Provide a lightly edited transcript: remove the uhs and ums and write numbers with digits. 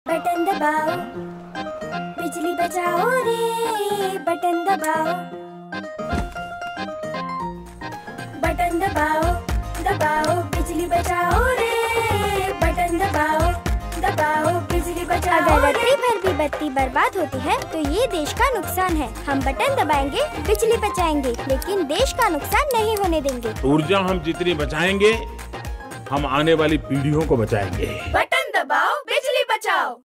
Button दबाओ, बिजली बचाओ रे, बटन दबाओ, बटन दबाओ, दबाओ बिजली बचाओ रे, बटन दबाओ, दबाओ बिजली बचाओ। अगर रत्ती भर भी बत्ती बर्बाद होती है तो ये देश का नुकसान है। हम बटन दबाएंगे, बिजली बचाएंगे, लेकिन देश का नुकसान नहीं होने देंगे। ऊर्जा हम जितनी बचाएंगे, हम आने वाली पीढ़ियों को बचाएंगे।